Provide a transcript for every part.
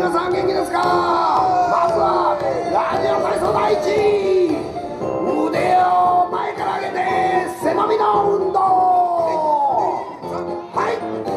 皆さん元気ですか？まずはラジオ体操第一、腕を前から上げて背伸びの運動。はい、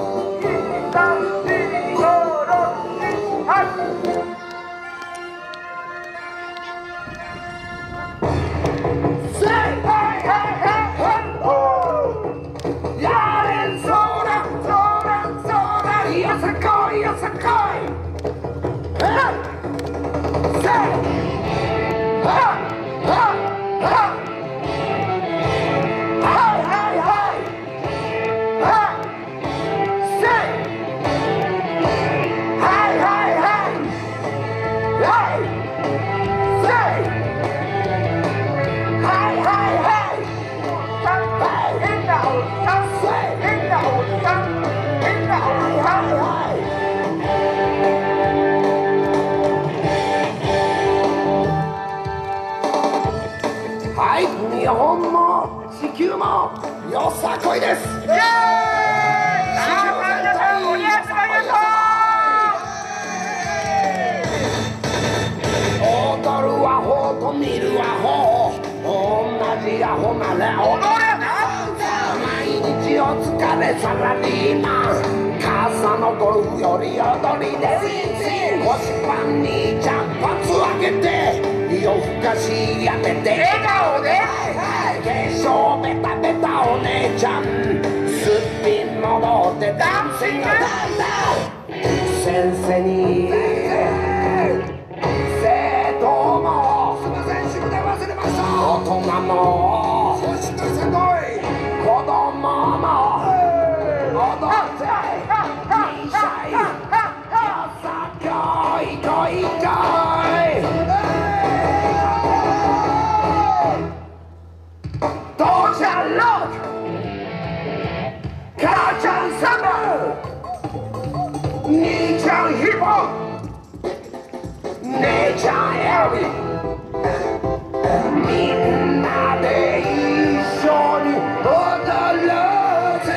日本も地球もよさこいです。イエーイ！皆さんお似合いしましょう。踊るアホと見るアホ、同じアホなら踊れな。毎日お疲れサラリーマン、傘のゴルフより踊りで腰パンにジャンパツ上げて夜更かしやめて笑顔で化粧ベタベタお姉ちゃんすっぴん戻ってダンシング先生に生徒もすいません宿題忘れました。大人もしっかりせんとい子供も踊っていいしゃいよさこいこいこい父ちゃんロック母ちゃんサム兄ちゃんヒップホップ姉ちゃんエリみんなで一緒に踊ろうぜ。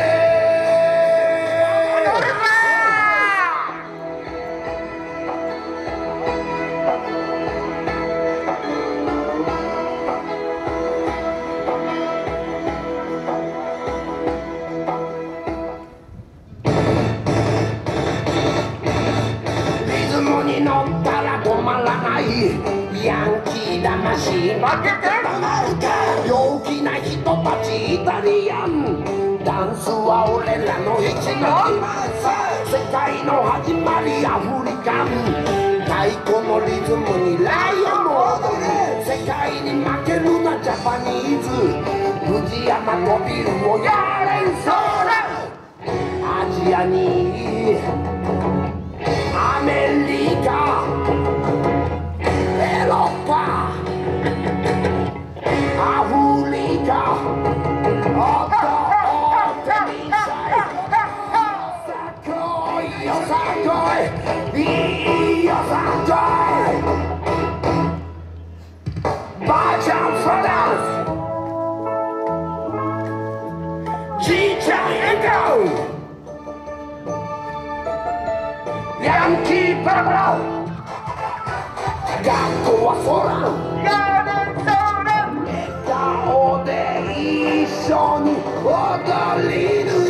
リズムに乗ったら止まらないヤンキー魂負けてたまるか。陽気な人たちイタリアンダンスは俺らの一の世界の始まりアフリカン太鼓のリズムにライオンも踊る。世界に負けるなジャパニーズ藤山とビルをやれんそうだ。アジアにアメリカエロッパアフリカ踊ってみたい。よさこいいいよさこいばあちゃんフラダンスじいちゃんエコーヤンキーパラパラ学校はソラン笑顔で一緒に踊りぬ